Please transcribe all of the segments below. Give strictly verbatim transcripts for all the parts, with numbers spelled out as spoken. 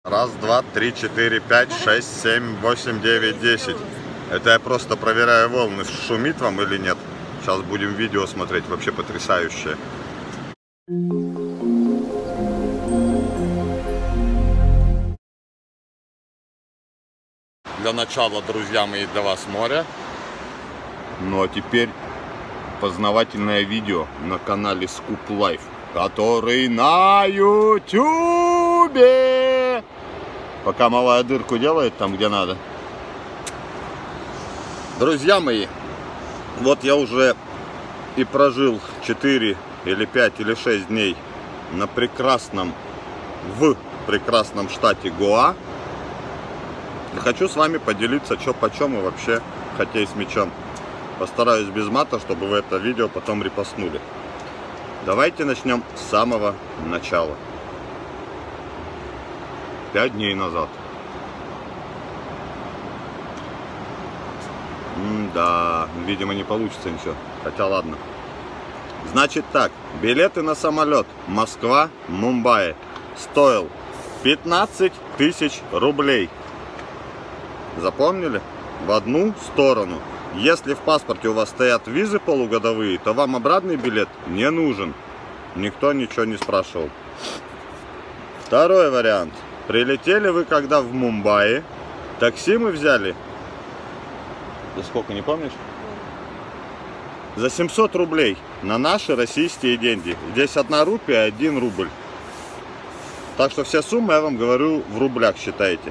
Раз, два, три, четыре, пять, шесть, семь, восемь, девять, десять. Это я просто проверяю волны, шумит вам или нет. Сейчас будем видео смотреть, вообще потрясающее. Для начала, друзья мои, для вас море. Ну а теперь познавательное видео на канале Scoop Life, который на ютубе. Пока малая дырку делает там, где надо. Друзья мои, вот я уже и прожил четыре или пять или шесть дней на прекрасном, в прекрасном штате Гоа. И хочу с вами поделиться, что почем и вообще хоккей с мячом. Постараюсь без мата, чтобы вы это видео потом репостнули. Давайте начнем с самого начала. Пять дней назад. М-да, видимо, не получится ничего. Хотя ладно. Значит так, билеты на самолет Москва-Мумбаи стоил пятнадцать тысяч рублей. Запомнили? В одну сторону. Если в паспорте у вас стоят визы полугодовые, то вам обратный билет не нужен. Никто ничего не спрашивал. Второй вариант. Прилетели вы когда в Мумбаи, такси мы взяли. За сколько, не помнишь? За семьсот рублей на наши российские деньги. Здесь одна рупия, один рубль. Так что все суммы, я вам говорю, в рублях считайте.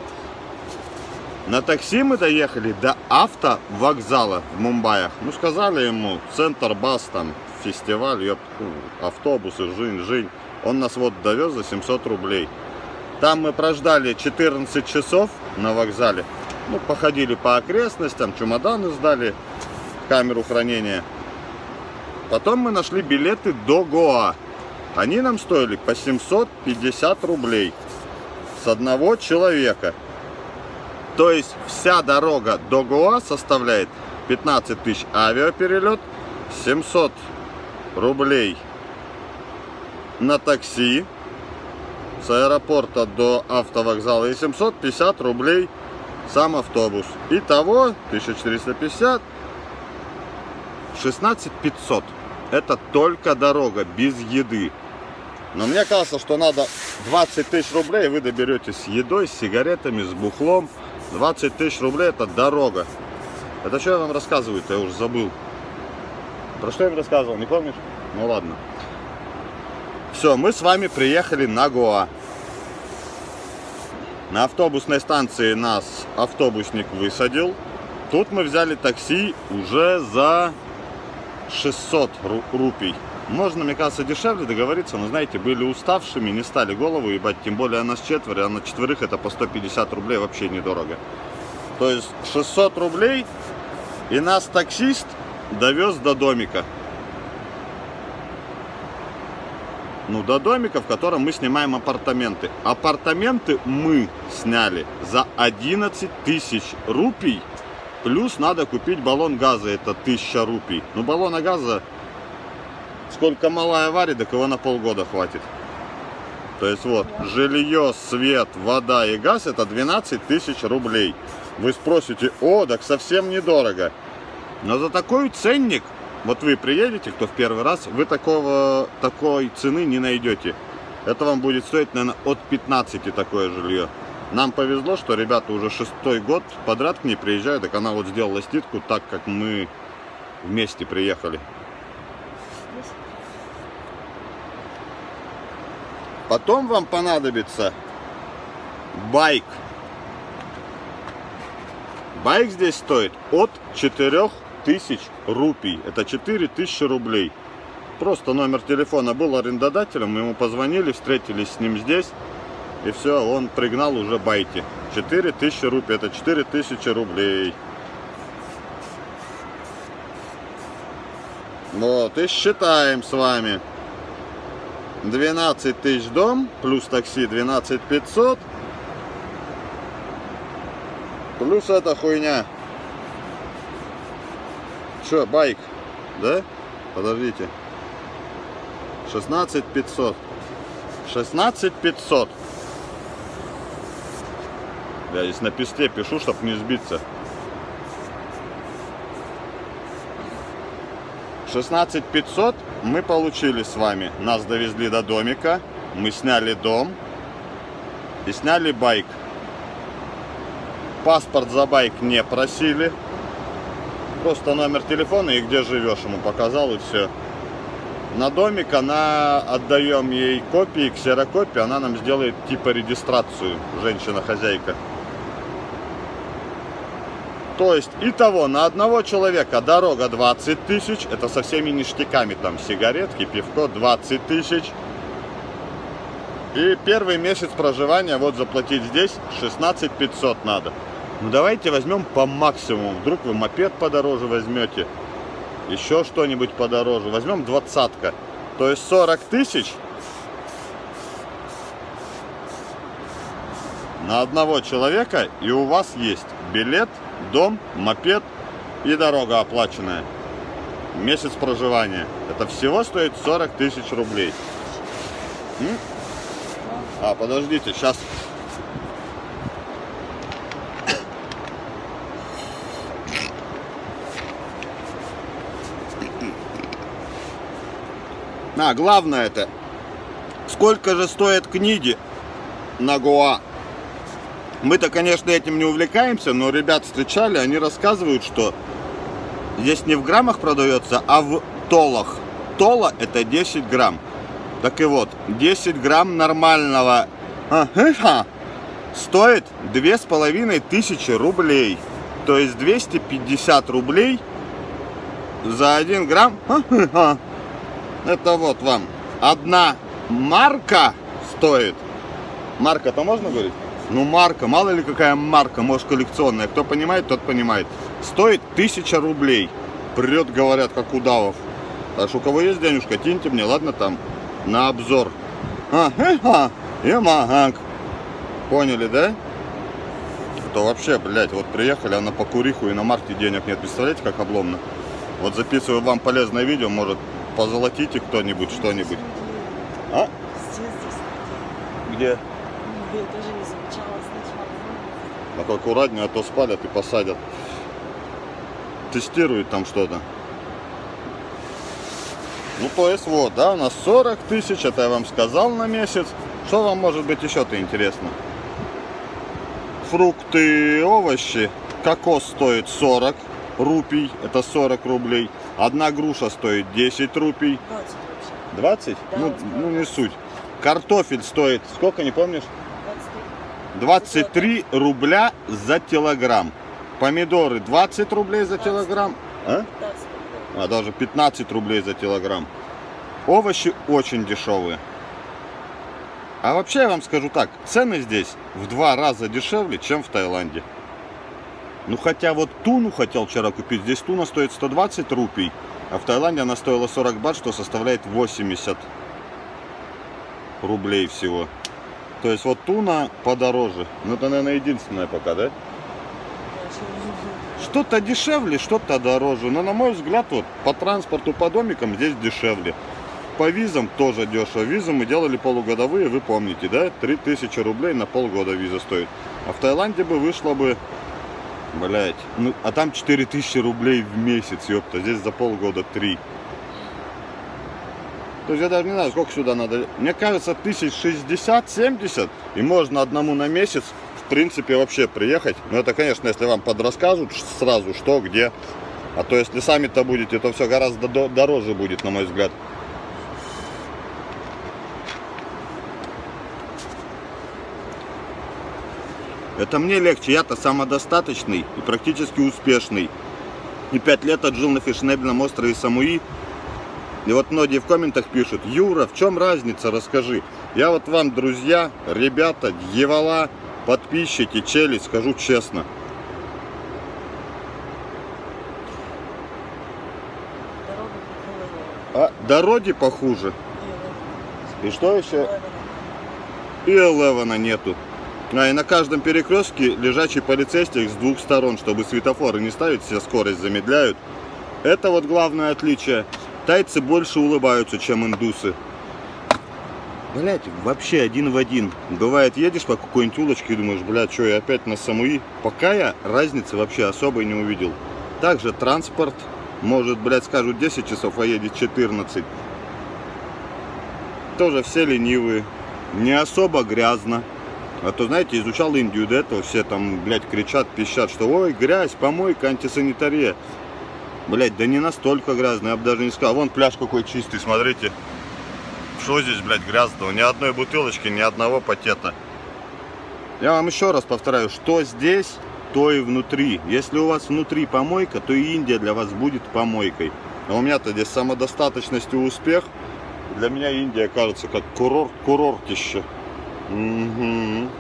На такси мы доехали до автовокзала в Мумбаях. Ну, сказали ему, центр бас, там, фестиваль, ёп, автобусы, жень-жень. Он нас вот довез за семьсот рублей. Там мы прождали четырнадцать часов на вокзале. Ну, походили по окрестностям, чемоданы сдали, камеру хранения. Потом мы нашли билеты до Гоа. Они нам стоили по семьсот пятьдесят рублей с одного человека. То есть вся дорога до Гоа составляет пятнадцать тысяч авиаперелет, семьсот рублей на такси с аэропорта до автовокзала и семьсот пятьдесят рублей сам автобус. Итого тысяча четыреста пятьдесят, шестнадцать тысяч пятьсот. Это только дорога, без еды. Но мне кажется, что надо двадцать тысяч рублей, вы доберетесь с едой, с сигаретами, с бухлом. двадцать тысяч рублей это дорога. Это что я вам рассказываю-то, я уже забыл. Про что я вам рассказывал, не помнишь? Ну ладно. Все, мы с вами приехали на Гоа. На автобусной станции нас автобусник высадил. Тут мы взяли такси уже за шестьсот рупий. Можно, мне кажется, дешевле договориться, но, знаете, были уставшими, не стали голову ебать. Тем более нас четверо, а на четверых это по сто пятьдесят рублей, вообще недорого. То есть шестьсот рублей, и нас таксист довез до домика. Ну, до домика, в котором мы снимаем апартаменты. Апартаменты мы сняли за одиннадцать тысяч рупий. Плюс надо купить баллон газа, это тысяча рупий. Ну, баллона газа, сколько малая варит, так его на полгода хватит. То есть вот, жилье, свет, вода и газ это двенадцать тысяч рублей. Вы спросите, о, так совсем недорого. Но за такой ценник, вот вы приедете, кто в первый раз, вы такого, такой цены не найдете. Это вам будет стоить, наверное, от пятнадцати такое жилье. Нам повезло, что ребята уже шестой год подряд к ней приезжают, так она вот сделала скидку, так как мы вместе приехали. Потом вам понадобится байк. Байк здесь стоит от четырёх тысяч рупий. Это четыре тысячи рублей. Просто номер телефона был арендодателем, мы ему позвонили, встретились с ним здесь. И все, он пригнал уже байки. четыре тысячи рупий, это четыре тысячи рублей. Вот, и считаем с вами. двенадцать тысяч дом, плюс такси двенадцать тысяч пятьсот. Плюс эта хуйня. Че, байк? Да? Подождите. шестнадцать тысяч пятьсот. шестнадцать тысяч пятьсот. Я здесь на песте пишу, чтобы не сбиться. шестнадцать пятьсот мы получили с вами. Нас довезли до домика. Мы сняли дом. И сняли байк. Паспорт за байк не просили. Просто номер телефона и где живешь ему показал, и все. На домик она, отдаем ей копии, ксерокопии, она нам сделает типа регистрацию, женщина-хозяйка. То есть, итого, на одного человека дорога двадцать тысяч, это со всеми ништяками, там, сигаретки, пивко, двадцать тысяч. И первый месяц проживания, вот заплатить здесь, шестнадцать пятьсот надо. Ну, давайте возьмем по максимуму, вдруг вы мопед подороже возьмете, еще что-нибудь подороже, возьмем двадцатка, то есть сорок тысяч на одного человека, и у вас есть билет, дом, мопед и дорога оплаченная. Месяц проживания. Это всего стоит сорок тысяч рублей. М? А, подождите, сейчас. А, главное это, сколько же стоят книги на Гоа? Мы-то, конечно, этим не увлекаемся, но ребят встречали, они рассказывают, что здесь не в граммах продается, а в толах. Тола это десять грамм. Так и вот, десять грамм нормального а, стоит две с половиной тысячи рублей. То есть двести пятьдесят рублей за один грамм. Это вот вам одна марка стоит. Марка-то можно говорить? Ну, марка, мало ли какая марка, может, коллекционная. Кто понимает, тот понимает. Стоит тысяча рублей. Прет, говорят, как удавов. Так что у кого есть денежка, киньте мне, ладно, там, на обзор. А, а, и магак. Поняли, да? А то вообще, блядь, вот приехали, а на покуриху и на марке денег нет. Представляете, как обломно? Вот записываю вам полезное видео, может, позолотите кто-нибудь что-нибудь. А? Где? Я тоже не замечала сначала. А то аккуратнее, а то спалят и посадят. Тестируют там что-то. Ну, то есть вот, да, у нас сорок тысяч, это я вам сказал на месяц. Что вам может быть еще-то интересно? Фрукты, овощи. Кокос стоит сорок рупий, это сорок рублей. Одна груша стоит десять рупий. двадцать? Да, ну, ну, не суть. Картофель стоит, сколько, не помнишь? двадцать три рубля за килограмм. Помидоры двадцать рублей за килограмм. А? А, даже пятнадцать рублей за килограмм. Овощи очень дешевые. А вообще я вам скажу так, цены здесь в два раза дешевле, чем в Таиланде. Ну хотя вот туну хотел вчера купить, здесь туна стоит сто двадцать рупий, а в Таиланде она стоила сорок бат, что составляет восемьдесят рублей всего. То есть вот туна подороже. Ну это, наверное, единственное пока, да? Что-то дешевле, что-то дороже. Но на мой взгляд, вот по транспорту, по домикам здесь дешевле. По визам тоже дешево. Визы мы делали полугодовые, вы помните, да? три тысячи рублей на полгода виза стоит. А в Таиланде бы вышло бы, блять, ну, а там четыре тысячи рублей в месяц, ёпта. Здесь за полгода три. То есть я даже не знаю, сколько сюда надо. Мне кажется, тысяч шестьдесят-семьдесят. И можно одному на месяц, в принципе, вообще приехать. Но это, конечно, если вам подрасскажут сразу, что, где. А то, если сами-то будете, то все гораздо дороже будет, на мой взгляд. Это мне легче, я-то самодостаточный и практически успешный. И пять лет отжил на фешенебельном острове Самуи. И вот многие в комментах пишут: Юра, в чем разница, расскажи. Я вот вам, друзья, ребята, дьявола, подписчики, чели, скажу честно. А дороги похуже. И что еще? И Элевена нету. А и на каждом перекрестке лежачий полицейский с двух сторон, чтобы светофоры не ставить, все скорость замедляют. Это вот главное отличие. Тайцы больше улыбаются, чем индусы. Блять, вообще один в один. Бывает, едешь по какой-нибудь улочке и думаешь, блядь, что, я опять на Самуи? Пока я разницы вообще особой не увидел. Также транспорт, может, блядь, скажут десять часов, а едет четырнадцать. Тоже все ленивые. Не особо грязно. А то, знаете, изучал Индию до этого, все там, блядь, кричат, пищат, что ой, грязь, помойка, антисанитария. Блядь, да не настолько грязно, я бы даже не сказал. Вон пляж какой чистый, смотрите. Что здесь, блядь, грязного? Ни одной бутылочки, ни одного пакета. Я вам еще раз повторяю, что здесь, то и внутри. Если у вас внутри помойка, то и Индия для вас будет помойкой. А у меня-то здесь самодостаточность и успех. Для меня Индия кажется как курорт, курортище. Угу.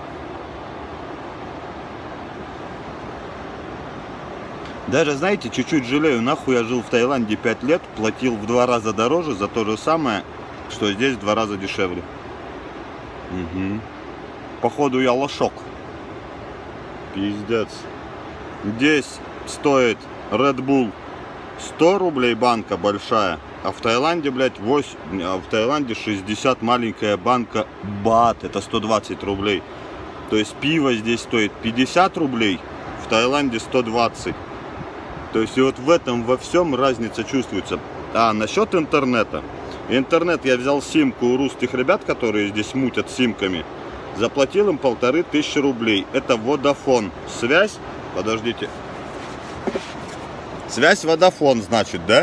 Даже, знаете, чуть-чуть жалею, нахуй я жил в Таиланде пять лет, платил в два раза дороже за то же самое, что здесь в два раза дешевле. Угу. Походу я лошок. Пиздец. Здесь стоит Red Bull сто рублей банка большая, а в Таиланде, блядь, восемь, а в Таиланде шестьдесят маленькая банка бат, это сто двадцать рублей. То есть пиво здесь стоит пятьдесят рублей, в Таиланде сто двадцать. То есть и вот в этом во всем разница чувствуется. А насчет интернета. Интернет я взял симку у русских ребят, которые здесь мутят симками. Заплатил им полторы тысячи рублей. Это Vodafone. Связь. Подождите. Связь Vodafone, значит, да?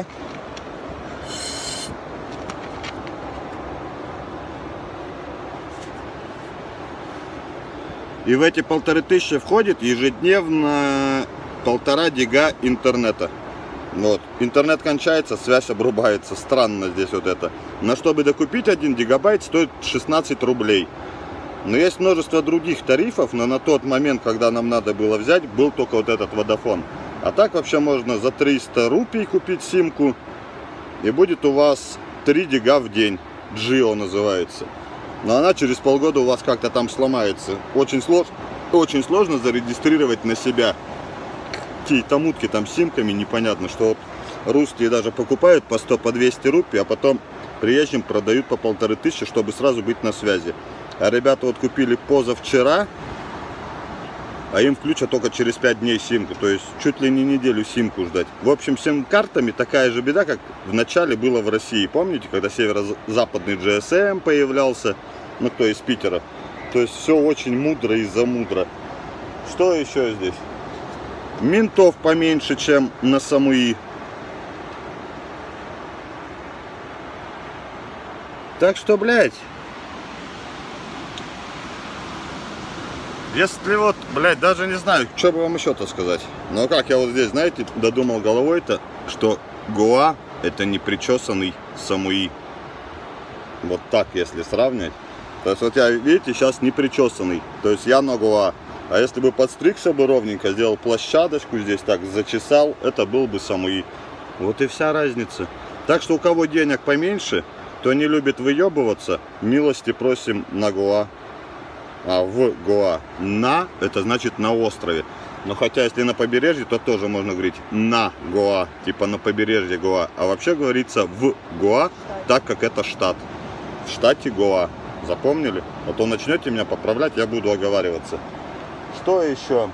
И в эти полторы тысячи входит ежедневно полтора гига интернета. Вот. Интернет кончается, связь обрубается. Странно здесь вот это. Но чтобы докупить один гигабайт, стоит шестнадцать рублей. Но есть множество других тарифов, но на тот момент, когда нам надо было взять, был только вот этот Vodafone. А так вообще можно за триста рупий купить симку, и будет у вас три гига в день. Джио называется. Но она через полгода у вас как-то там сломается. Очень сложно, очень сложно зарегистрировать на себя. Какие-то мутки там с симками, непонятно, что вот русские даже покупают по сто, по двести рупий, а потом приезжим продают по полторы тысячи, чтобы сразу быть на связи. А ребята вот купили позавчера, а им включат только через пять дней симку, то есть чуть ли не неделю симку ждать. В общем, с сим-картами такая же беда, как в начале было в России. Помните, когда северо-западный джи эс эм появлялся, ну кто из Питера. То есть все очень мудро и замудро. Что еще здесь? Ментов поменьше, чем на Самуи. Так что, блядь, если вот, блядь, даже не знаю, что бы вам еще-то сказать. Но как я вот здесь, знаете, додумал головой-то, что Гоа это не причесанный Самуи. Вот так, если сравнивать. То есть вот я, видите, сейчас не причесанный. То есть я на Гоа. А если бы подстригся бы ровненько, сделал площадочку здесь так, зачесал, это был бы Самуи. Вот и вся разница. Так что у кого денег поменьше, кто не любит выебываться, милости просим на Гоа. А в Гоа. На, это значит на острове. Но хотя если на побережье, то тоже можно говорить на Гоа. Типа на побережье Гоа. А вообще говорится в Гоа, так как это штат. В штате Гоа. Запомнили? А то начнете меня поправлять, я буду оговариваться. Что еще?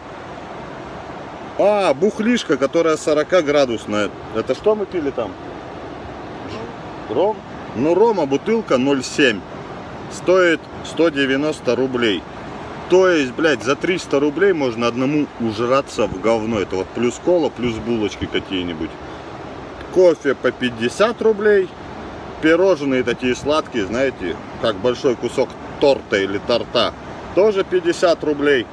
А, бухлишка, которая сорок градусная. Это что мы пили там? Ром? Ну, рома бутылка ноль семь. Стоит сто девяносто рублей. То есть, блядь, за триста рублей можно одному ужраться в говно. Это вот плюс кола, плюс булочки какие-нибудь. Кофе по пятьдесят рублей. Пирожные такие сладкие, знаете, как большой кусок торта или торта. Тоже пятьдесят рублей.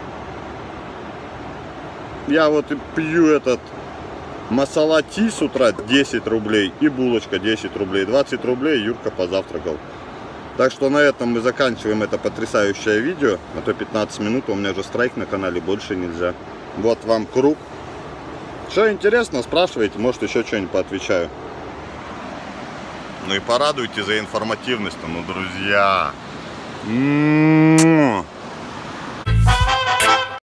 Я вот пью этот масала ти с утра десять рублей. И булочка десять рублей. двадцать рублей Юрка позавтракал. Так что на этом мы заканчиваем это потрясающее видео. А то пятнадцать минут, у меня же страйк на канале, больше нельзя. Вот вам круг. Что интересно, спрашивайте, может еще что-нибудь поотвечаю. Ну и порадуйте за информативность, ну, друзья.